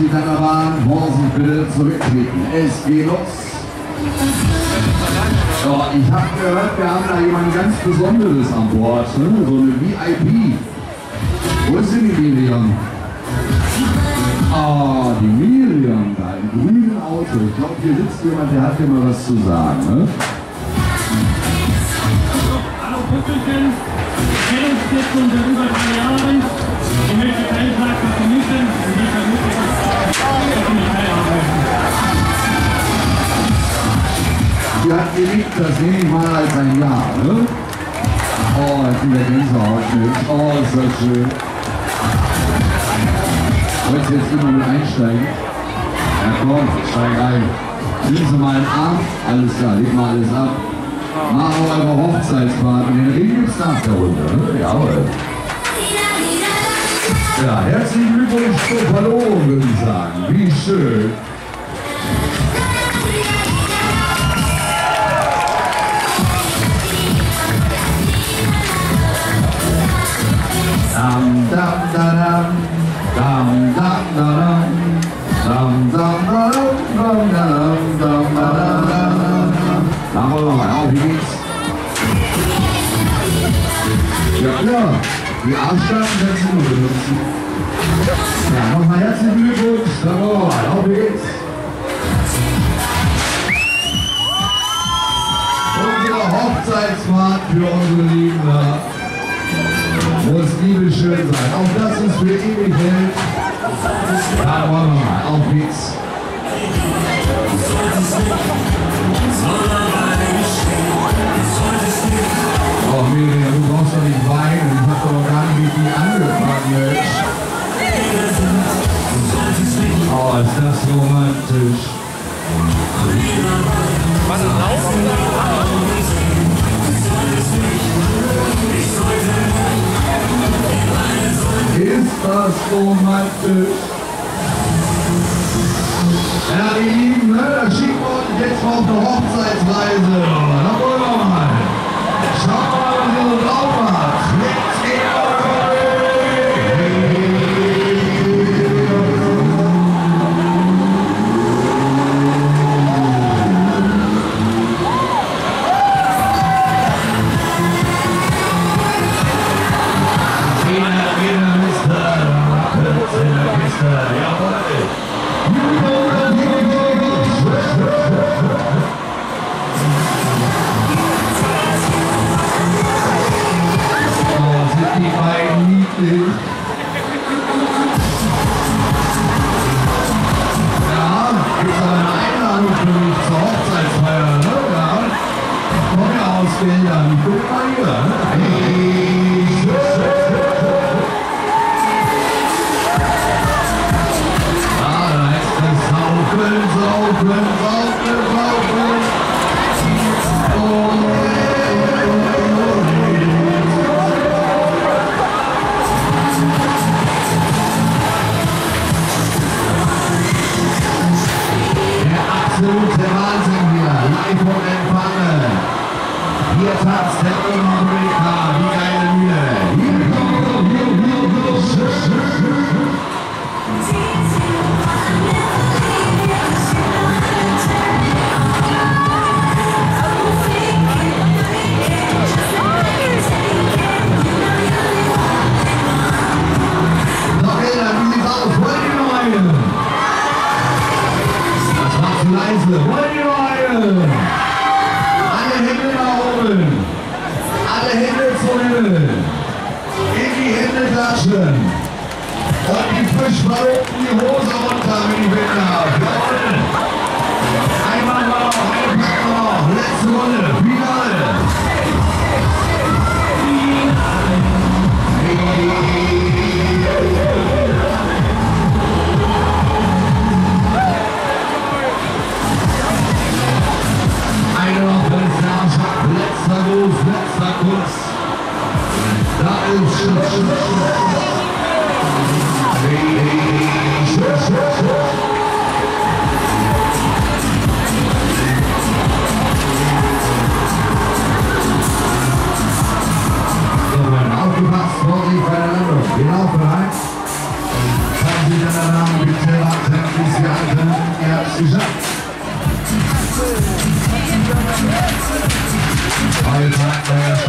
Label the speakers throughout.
Speaker 1: Gitterbahn, Horsen bitte zurücktreten. Es geht los. So, ich habe gehört, wir haben da jemand ganz Besonderes an Bord, ne? So eine VIP. Wo ist denn die Miriam? Ah, die Miriam da im grünen Auto. Ich glaube, hier sitzt jemand, der hat hier mal was zu sagen. Ne?
Speaker 2: Hallo Püppelchen, wir kennen uns jetzt schon seit über 3 Jahren. Ich möchte keinen Tag vermissen und die vermisse dass Sie mich teilhaben möchten.
Speaker 1: Sie hat geliebt, das nehme ich mal als ein Ja, ne? Oh, jetzt sind der Gänsehaut mit. Oh, ist das schön. Wolltest du jetzt immer mit einsteigen? Ja komm, steig ein. Nimm Sie mal einen Arm. Alles klar, leg mal alles ab. Mach auch eure Hochzeitsfahrt. Und den Ring gibt's nach der Runde, ne? Jawohl. Ja, herzlichen Glückwunsch zur Verlobung, würde ich sagen. Wie schön. Dam, dam, da, dam, dam, da, dam, dam, da, dam, dam, dam, da. Machen wir nochmal auf, wie geht's? Ja klar, die Arschlappen kannst du nur benutzen. Ja, nochmal herzlichen Glückwunsch, dann machen wir mal, auf, wie geht's? Unsere Hochzeitsfahrt für unsere Lieben da. Muss Liebe schön sein, auch das uns für ewig hält. Da wollen wir mal, auf geht's. Oh Miriam, du brauchst doch nicht weinen, ich hab doch gar nicht mit dir angefangen, Mensch. Oh, ist das romantisch.
Speaker 3: Was ist laufen?
Speaker 1: Ist das romantisch? Ja, die Lieben, ne, da schicken wir uns jetzt mal auf eine Hochzeitsreise. Da wollen wir mal. Schauen wir mal, was ihr so drauf habt. Let's go!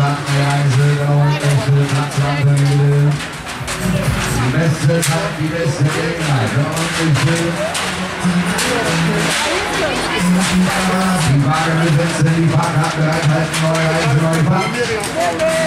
Speaker 1: starten die Reise, da unten ist der Platzwand wieder. Die beste Zeit, die beste Gelegenheit, da unten ist die Wagen besetzen, die Fahrkarten bereithalten, neue Reise, neue Fahrt.